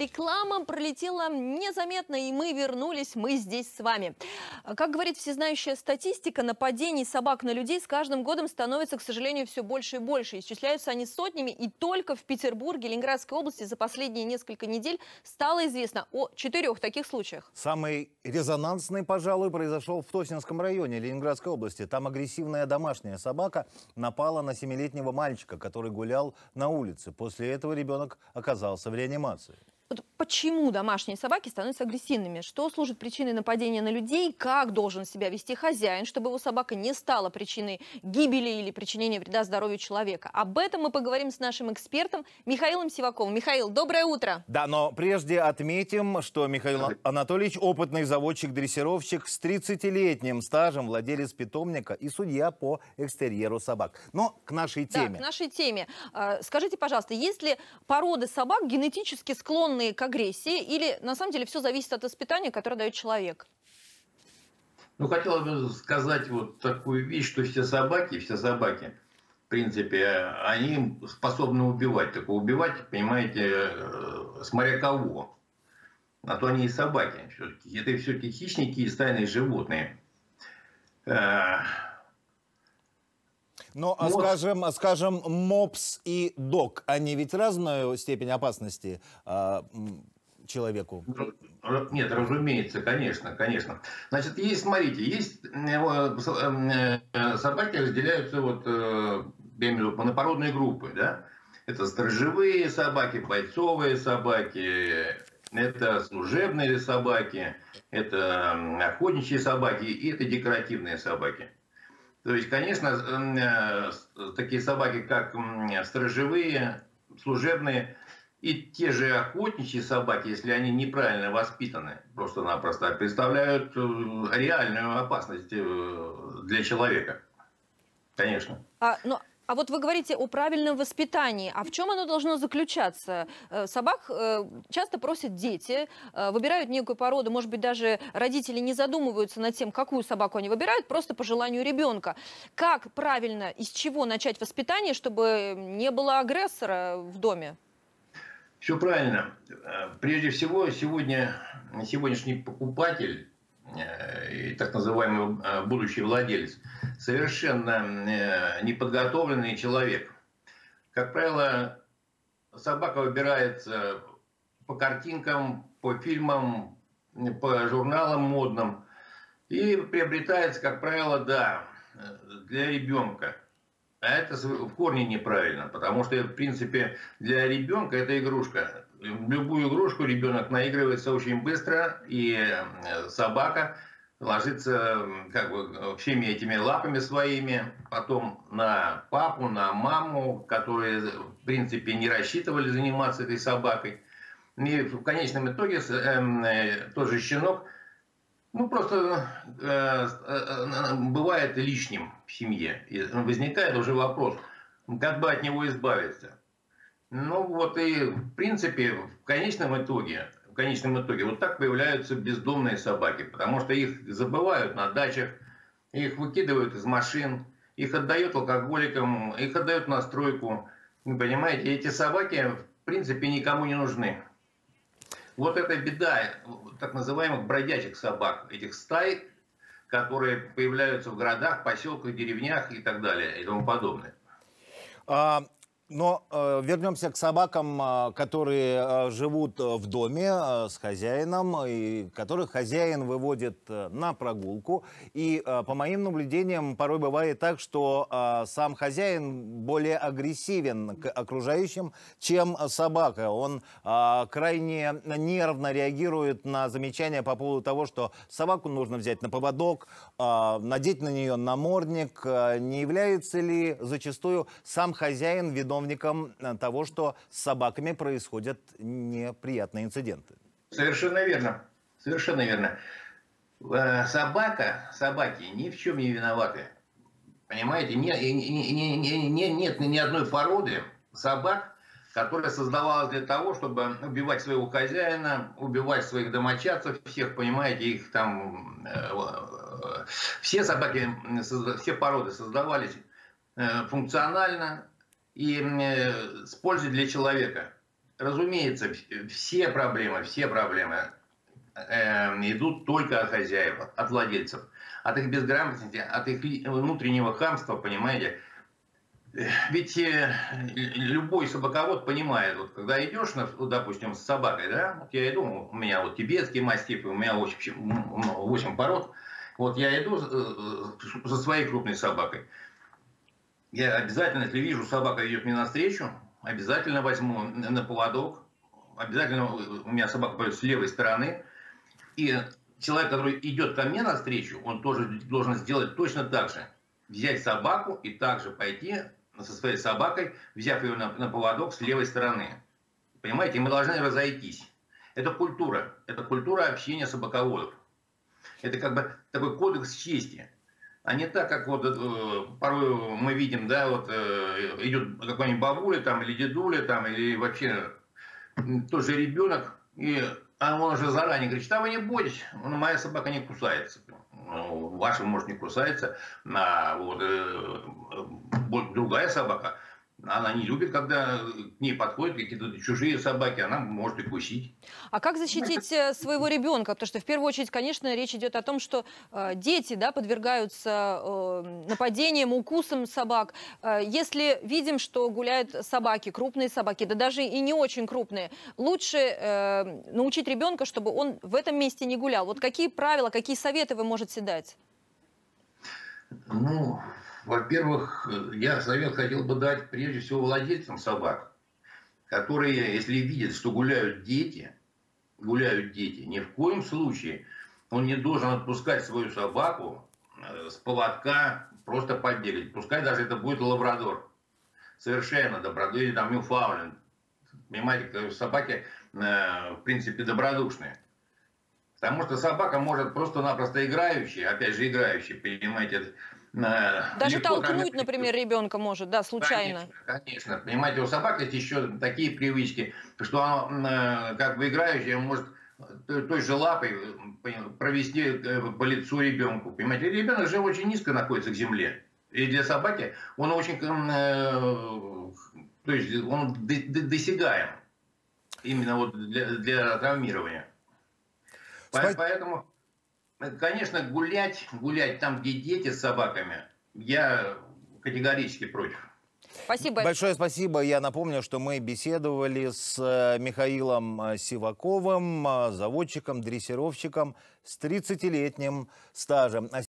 Реклама пролетела незаметно, и мы вернулись, мы здесь с вами. Как говорит всезнающая статистика, нападений собак на людей с каждым годом становится, к сожалению, все больше и больше. Исчисляются они сотнями, и только в Петербурге, Ленинградской области за последние несколько недель стало известно о 4 таких случаях. Самый резонансный, пожалуй, произошел в Тоснинском районе Ленинградской области. Там агрессивная домашняя собака напала на 7-летнего мальчика, который гулял на улице. После этого ребенок оказался в реанимации. Вот почему домашние собаки становятся агрессивными? Что служит причиной нападения на людей? Как должен себя вести хозяин, чтобы его собака не стала причиной гибели или причинения вреда здоровью человека? Об этом мы поговорим с нашим экспертом Михаилом Сиваковым. Михаил, доброе утро. Да, но прежде отметим, что Михаил Анатольевич – опытный заводчик-дрессировщик с 30-летним стажем, владелец питомника и судья по экстерьеру собак. Но к нашей теме. Да, к нашей теме. Скажите, пожалуйста, есть ли породы собак генетически склонные к агрессии, или на самом деле все зависит от воспитания, которое дает человек? Ну, хотела бы сказать вот такую вещь, что все собаки, в принципе, они способны убивать. Только убивать, понимаете, смотря кого. А то они и собаки все-таки. Это все-таки хищники и стайные животные. Но, скажем, мопс и дог, они ведь разную степень опасности человеку? Нет, разумеется, конечно. Значит, смотрите, есть собаки разделяются вот, я имею в виду, по напородные группы, да? Это сторожевые собаки, бойцовые собаки, это служебные собаки, это охотничьи собаки и это декоративные собаки. То есть, конечно, такие собаки, как сторожевые, служебные и те же охотничьи собаки, если они неправильно воспитаны, просто-напросто представляют реальную опасность для человека. Конечно. А вот вы говорите о правильном воспитании. А в чем оно должно заключаться? Собак часто просят дети, выбирают некую породу. Может быть, даже родители не задумываются над тем, какую собаку они выбирают, просто по желанию ребенка. Как правильно, из чего начать воспитание, чтобы не было агрессора в доме? Все правильно. Прежде всего, сегодняшний покупатель и так называемый будущий владелец совершенно неподготовленный человек. Как правило, собака выбирается по картинкам, по фильмам, по журналам модным и приобретается, как правило, да, для ребенка. А это в корне неправильно, потому что, в принципе, для ребенка это игрушка. В любую игрушку ребенок наигрывается очень быстро, и собака ложится как бы всеми этими лапами своими, потом на папу, на маму, которые, в принципе, не рассчитывали заниматься этой собакой. И в конечном итоге тот же щенок, ну, просто бывает лишним в семье. И возникает уже вопрос, как бы от него избавиться. Ну, вот и, в принципе, в конечном итоге, вот так появляются бездомные собаки. Потому что их забывают на дачах, их выкидывают из машин, их отдают алкоголикам, их отдают на стройку. Вы понимаете, эти собаки, в принципе, никому не нужны. Вот это беда так называемых бродячих собак, этих стай, которые появляются в городах, поселках, деревнях и так далее, и тому подобное. Но вернемся к собакам, которые живут в доме с хозяином, и которых хозяин выводит на прогулку. И по моим наблюдениям, порой бывает так, что сам хозяин более агрессивен к окружающим, чем собака. Он крайне нервно реагирует на замечания по поводу того, что собаку нужно взять на поводок, надеть на нее намордник. Не является ли зачастую сам хозяин виновником того, что с собаками происходят неприятные инциденты? Совершенно верно. Совершенно верно. Собаки ни в чем не виноваты. Понимаете, нет ни одной породы собак, которая создавалась для того, чтобы убивать своего хозяина, убивать своих домочадцев, всех, понимаете, их там... Все собаки, все породы создавались функционально и с пользой для человека. разумеется, все проблемы идут только от хозяев, от владельцев, от их безграмотности, от их внутреннего хамства, понимаете. Ведь любой собаковод понимает, вот когда идешь, допустим, с собакой, да, вот я иду, у меня вот тибетский мастиф, у меня 8 пород, вот я иду со своей крупной собакой. Я обязательно, если вижу, собака идет мне навстречу, обязательно возьму на поводок, обязательно у меня собака пойдет с левой стороны, и человек, который идет ко мне навстречу, он тоже должен сделать точно так же. Взять собаку и также пойти со своей собакой, взяв ее на поводок с левой стороны. Понимаете, мы должны разойтись. Это культура общения собаководов. Это как бы такой кодекс чести. А не так, как вот порой мы видим, да, вот идет какой-нибудь бабуля там, или дедуля там, или вообще тот же ребенок, а он уже заранее говорит, что вы не бойтесь, моя собака не кусается. Ваша, может, не кусается, а вот другая собака, она не любит, когда к ней подходят какие-то чужие собаки, она может и кусить. А как защитить своего ребенка? Потому что в первую очередь, конечно, речь идет о том, что дети, да, подвергаются нападениям, укусам собак. Если видим, что гуляют собаки, крупные собаки, да даже и не очень крупные, лучше научить ребенка, чтобы он в этом месте не гулял. Вот какие правила, какие советы вы можете дать? Ну, во-первых, я совет хотел бы дать прежде всего владельцам собак, которые, если видят, что гуляют дети, ни в коем случае он не должен отпускать свою собаку с поводка, просто побегать. Пускай даже это будет лабрадор. Совершенно добродушный, или там Ньюфаундленд. Понимаете, собаки, в принципе, добродушные. Потому что собака может просто-напросто играющая, опять же играющая, понимаете. Даже толкнуть, например, ребенка может, да, случайно. Конечно. Понимаете, у собак есть еще такие привычки, что она, как бы играющая, может той же лапой провести по лицу ребенку. Понимаете, ребенок же очень низко находится к земле. И для собаки он очень, то есть он досягаем. Именно вот для травмирования. Поэтому, конечно, гулять там, где дети с собаками, я категорически против. Спасибо. Большое спасибо. Я напомню, что мы беседовали с Михаилом Сиваковым, заводчиком, дрессировщиком с 30-летним стажем.